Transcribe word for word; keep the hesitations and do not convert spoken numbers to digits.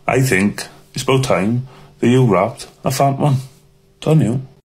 I think it's about time that you rapped a fat one. Don't you?